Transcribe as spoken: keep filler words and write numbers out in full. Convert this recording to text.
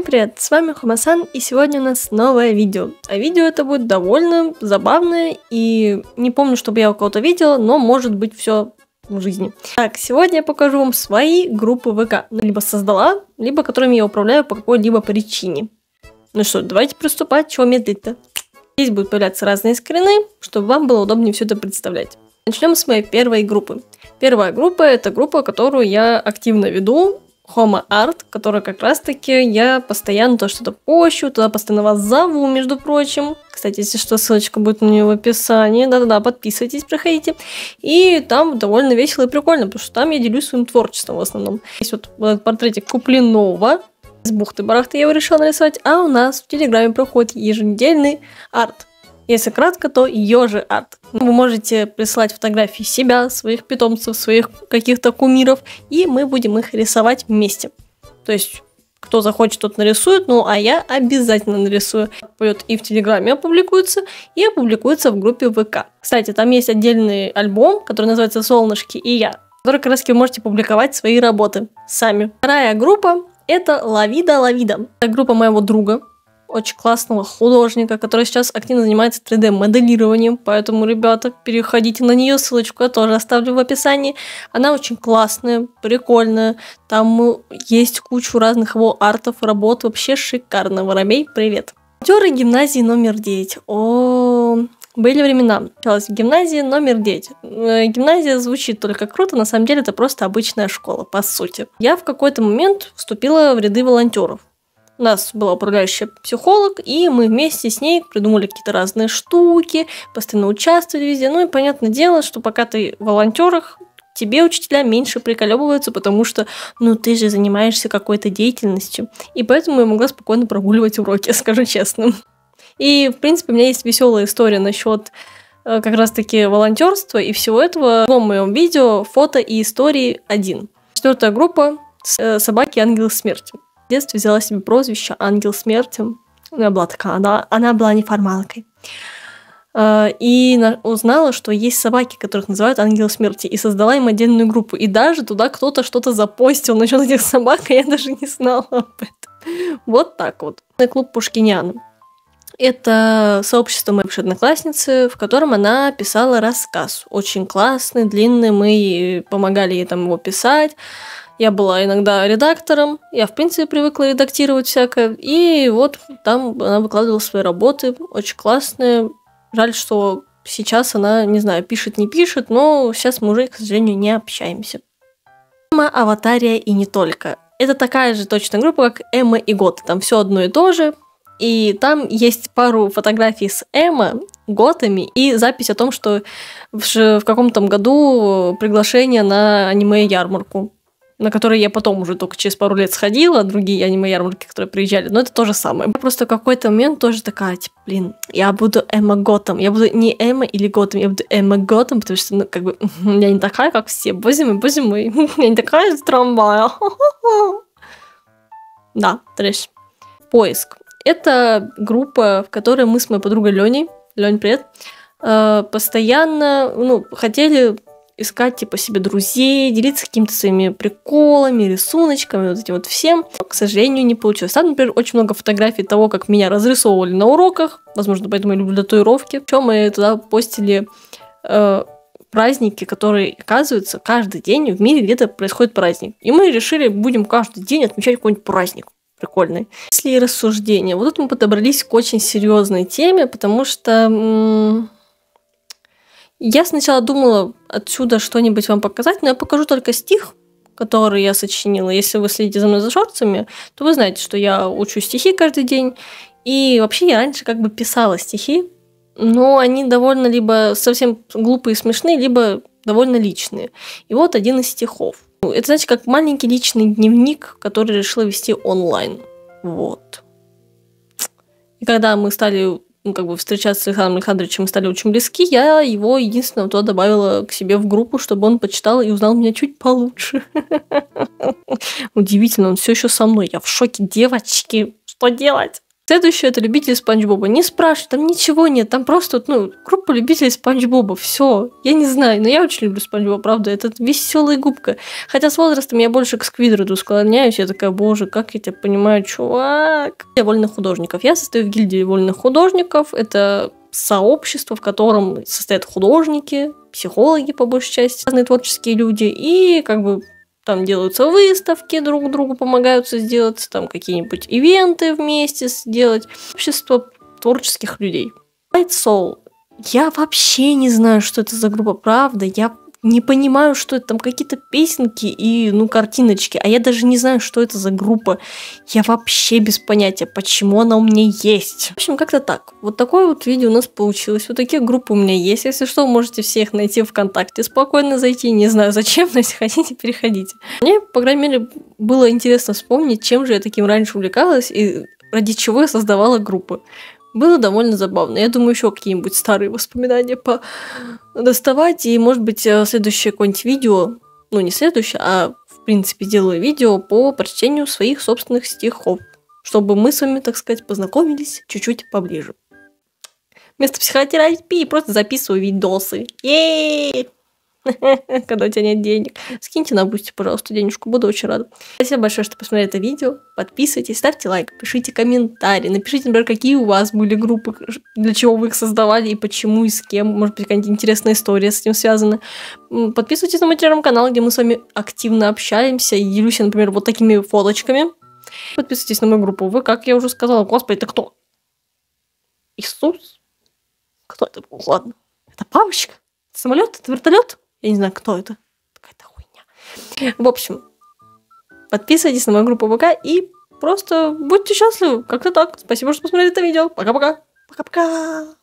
привет, с вами Хомасан, и сегодня у нас новое видео. А видео это будет довольно забавное, и не помню, чтобы я у кого-то видела, но может быть все в жизни. Так, сегодня я покажу вам свои группы ВК. Либо создала, либо которыми я управляю по какой-либо причине. Ну что, давайте приступать, чего медлить-то? Здесь будут появляться разные скрины, чтобы вам было удобнее все это представлять. Начнем с моей первой группы. Первая группа — это группа, которую я активно веду. Homo Art, которая как раз таки я постоянно то что-то пощу, туда постоянно вас зову, между прочим. Кстати, если что, ссылочка будет на нее в описании. Да-да-да, подписывайтесь, проходите. И там довольно весело и прикольно, потому что там я делюсь своим творчеством в основном. Есть вот этот портретик Куплинова. С бухты-барахты я его решила нарисовать. А у нас в Телеграме проходит еженедельный арт. Если кратко, то Ёжи арт. Вы можете присылать фотографии себя, своих питомцев, своих каких-то кумиров, и мы будем их рисовать вместе. То есть, кто захочет, тот нарисует, ну а я обязательно нарисую. Пойдет и в Телеграме опубликуется, и опубликуется в группе ВК. Кстати, там есть отдельный альбом, который называется «Солнышки и я», в который как раз вы можете публиковать свои работы сами. Вторая группа — это Лавида Лавида. Это группа моего друга, очень классного художника, который сейчас активно занимается три дэ моделированием, поэтому, ребята, переходите на нее, ссылочку я тоже оставлю в описании. Она очень классная, прикольная, там есть кучу разных его артов, работ, вообще шикарно. Воробей, привет! Актеры гимназии номер девять. О, были времена. Началась в гимназии номер девять. Гимназия звучит только круто, на самом деле это просто обычная школа, по сути. Я в какой-то момент вступила в ряды волонтеров. У нас была управляющая психолог, и мы вместе с ней придумали какие-то разные штуки, постоянно участвовали везде. Ну и понятное дело, что пока ты в волонтерах, тебе учителя меньше приколебываются, потому что, ну, ты же занимаешься какой-то деятельностью. И поэтому я могла спокойно прогуливать уроки, скажу честно. И, в принципе, у меня есть веселая история насчет э, как раз-таки волонтерства и всего этого. В другом моем видео фото и истории один. Четвертая группа э, собаки Ангел Смерти. В детстве взяла себе прозвище Ангел Смерти. Она была такая, она, она была неформалкой. И узнала, что есть собаки, которых называют Ангел Смерти, и создала им отдельную группу. И даже туда кто-то что-то запостил насчет этих собак, а я даже не знала об этом. Вот так вот. Клуб Пушкиняна. Это сообщество моей бывшей одноклассницы, в котором она писала рассказ. Очень классный, длинный, мы помогали ей там его писать. Я была иногда редактором, я, в принципе, привыкла редактировать всякое, и вот там она выкладывала свои работы, очень классные. Жаль, что сейчас она, не знаю, пишет, не пишет, но сейчас мы уже, к сожалению, не общаемся. Эмма, Аватария и не только. Это такая же точно группа, как Эмма и Гота, там все одно и то же. И там есть пару фотографий с Эмма, готами, и запись о том, что в, в каком-то году приглашение на аниме-ярмарку, на которые я потом уже только через пару лет сходила, другие аниме-ярмарки, которые приезжали, но это то же самое. Я просто в какой-то момент тоже такая, типа, блин, я буду Эмма Готом, я буду не Эмма или Готом, я буду Эмма Готом, потому что, ну, как бы, я не такая, как все, боже мой, боже мой, я не такая же трамвая. Да, трэш. Поиск. Это группа, в которой мы с моей подругой Леней, Лень, привет, постоянно, ну, хотели искать, типа, себе друзей, делиться какими-то своими приколами, рисуночками, вот этим вот всем. Но, к сожалению, не получилось. Там, например, очень много фотографий того, как меня разрисовывали на уроках. Возможно, поэтому я люблю татуировки. Причем мы туда постили э, праздники, которые, оказывается, каждый день в мире где-то происходит праздник. И мы решили, будем каждый день отмечать какой-нибудь праздник прикольный. Если и рассуждения. Вот тут мы подобрались к очень серьезной теме, потому что... М- Я сначала думала отсюда что-нибудь вам показать, но я покажу только стих, который я сочинила. Если вы следите за мной за шорцами, то вы знаете, что я учу стихи каждый день. И вообще я раньше как бы писала стихи, но они довольно либо совсем глупые и смешные, либо довольно личные. И вот один из стихов. Это, знаете, как маленький личный дневник, который решила вести онлайн. Вот. И когда мы стали... ну, как бы встречаться с Александром Александровичем, мы стали очень близки, я его единственного туда добавила к себе в группу, чтобы он почитал и узнал меня чуть получше. Удивительно, он все еще со мной. Я в шоке, девочки, что делать? Следующее — это любители Спанч Боба. Не спрашивай, там ничего нет, там просто, ну, группа любителей Спанч Боба, все. Я не знаю, но я очень люблю Спанч Боба, правда, это веселая губка. Хотя с возрастом я больше к Сквидварду склоняюсь, я такая, боже, как я тебя понимаю, чувак. Я вольных художников. Я состою в гильдии вольных художников, это сообщество, в котором состоят художники, психологи, по большей части, разные творческие люди, и как бы там делаются выставки, друг другу помогаются сделать, там какие-нибудь ивенты вместе сделать. Общество творческих людей. White Soul. Я вообще не знаю, что это за группа, правда. Я не понимаю, что это там какие-то песенки и, ну, картиночки. А я даже не знаю, что это за группа. Я вообще без понятия, почему она у меня есть. В общем, как-то так. Вот такое вот видео у нас получилось. Вот такие группы у меня есть. Если что, можете всех найти ВКонтакте. Спокойно зайти. Не знаю зачем, но если хотите, переходите. Мне, по крайней мере, было интересно вспомнить, чем же я таким раньше увлекалась и ради чего я создавала группы. Было довольно забавно. Я думаю, еще какие-нибудь старые воспоминания по доставать. И, может быть, следующее какое-нибудь видео, ну, не следующее, а, в принципе, сделаю видео по прочтению своих собственных стихов, чтобы мы с вами, так сказать, познакомились чуть-чуть поближе. Вместо психотерапии просто записываю видосы. Е-е-е! Когда у тебя нет денег. Скиньте на Бусти, пожалуйста, денежку, буду очень рада. Спасибо большое, что посмотрели это видео. Подписывайтесь, ставьте лайк, пишите комментарии. Напишите, например, какие у вас были группы, для чего вы их создавали и почему, и с кем. Может быть, какая-нибудь интересная история с этим связана. Подписывайтесь на мой телеграм-канал, где мы с вами активно общаемся. И делюсь, например, вот такими фоточками. Подписывайтесь на мою группу. Вы, как я уже сказала, господи, это кто? Иисус? Кто это был? Ладно. Это папочка? Это самолет? Это вертолет? Я не знаю, кто это. Какая-то хуйня. В общем, подписывайтесь на мою группу ВК и просто будьте счастливы. Как-то так. Спасибо, что посмотрели это видео. Пока-пока. Пока-пока.